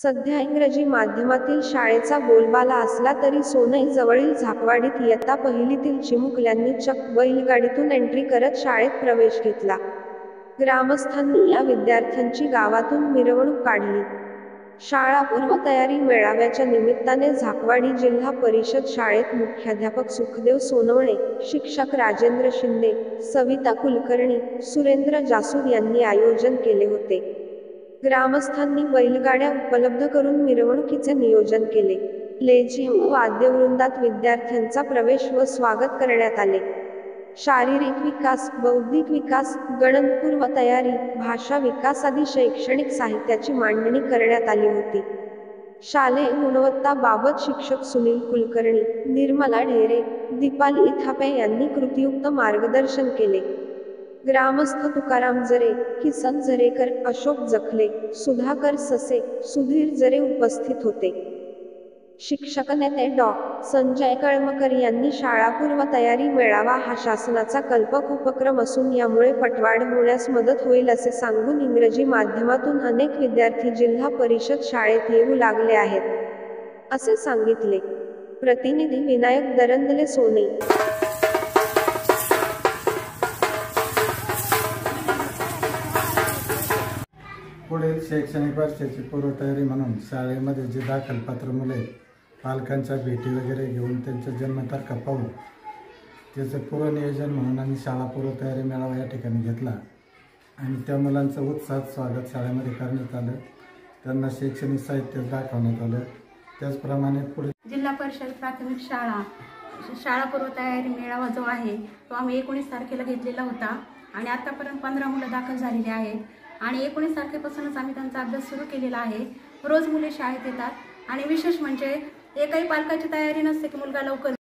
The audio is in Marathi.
सध्या इंग्रजी माध्यमातील शाळेचा बोलबाला असला तरी सोनई जवळील झाकवाडीत इयत्ता पहिलीतील चिमुकल्यांनी चक्क बैलगाडीतून एंट्री करत शाळेत प्रवेश घेतला। ग्रामस्थांनी या विद्यार्थ्यांची गावातून मिरवणूक काढली। शाळा पूर्वतयारी मेळाव्याच्या निमित्ताने झाकवाडी जिल्हा परिषद शाळेत मुख्याध्यापक सुखदेव सोनवणे, शिक्षक राजेंद्र शिंदे, सविता कुलकर्णी, सुरेंद्र जासूद यांनी आयोजन केले होते। ग्रामस्थांनी बैलगाड्या उपलब्ध करून मिरवणुकीचे नियोजन केले। लेझिम व वाद्यवृंदात विद्यार्थ्यांचा प्रवेश व स्वागत करण्यात आले। शारीरिक विकास, बौद्धिक विकास, गणनपूर्व तयारी, भाषा विकास आदी शैक्षणिक साहित्याची मांडणी करण्यात आली होती। शालेय गुणवत्ताबाबत शिक्षक सुनील कुलकर्णी, निर्मला ढेरे, दीपाली इथापे यांनी कृतीयुक्त मार्गदर्शन केले। ग्रामस्थ तुकाराम जरे, किसन झरेकर, अशोक जखले, सुधाकर ससे, सुधीर जरे उपस्थित होते। शिक्षक नेते डॉ. संजय कळमकर यांनी शाळापूर्व तयारी मेळावा हा शासनाचा कल्पक उपक्रम असून यामुळे पटवाढ होण्यास मदत होईल असे सांगून इंग्रजी माध्यमातून अनेक विद्यार्थी जिल्हा परिषद शाळेत येऊ लागले आहेत, असे सांगितले। प्रतिनिधी विनायक दरंदले, सोनई। पुढील शैक्षणिक वर्षाची पूर्वतयारी म्हणून शाळेमध्ये जे दाखलपात्र मुले पालकांच्या भेटी वगैरे घेऊन त्यांच्या जन्मतारखा पाहून त्याचं पूर्वनियोजन म्हणून आम्ही शाळा पूर्वतयारी मेळावा या ठिकाणी घेतला आणि त्या मुलांचं उत्साहात स्वागत शाळेमध्ये करण्यात आलं। त्यांना शैक्षणिक साहित्य दाखवण्यात आलं। त्याचप्रमाणे पुढे जिल्हा परिषद प्राथमिक शाळा पूर्वतयारी मेळावा जो आहे तो आम्ही 19 तारखेला घेतलेला होता आणि आतापर्यंत 15 मुलं दाखल झालेली आहेत आणि 19 तारखेपासूनच आम्ही त्यांचा अभ्यास सुरू केलेला आहे। रोज मुले शाळेत येतात आणि विशेष म्हणजे एकही पालकाची तयारी नसते की मुलगा लवकर